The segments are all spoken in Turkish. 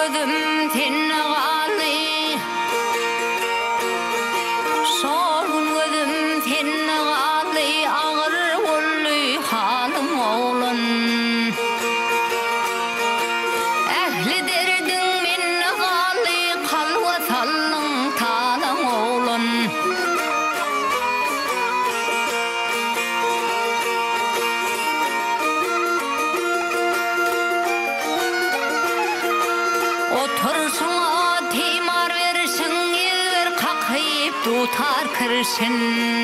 gözüm tenne galy. Şol gözüm tenne galy, ağır golly halym oğlan. Ähli derdin menne galy, kalwa sallyň talam oğlan. Oturuşuna timar verişin, elber kakayıp tutar kırışın.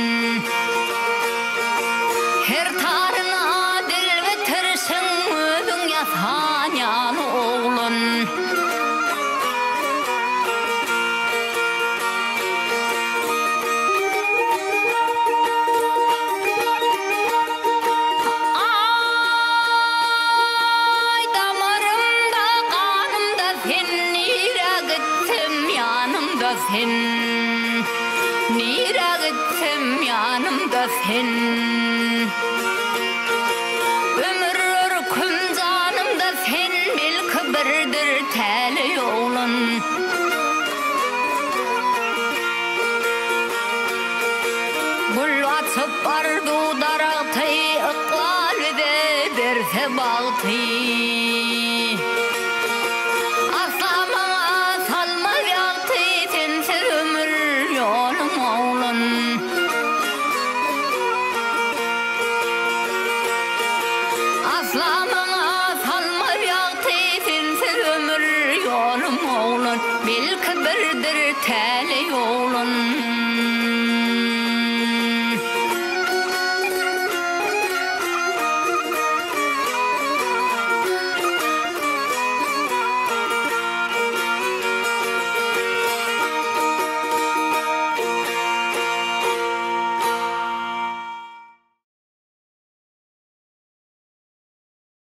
Her tarına dil getirişin, özün yasan yanı oğlun. Ay damarımda, kanımda sen, nire gittim yanımda sen. Nire gittim yanımda sen.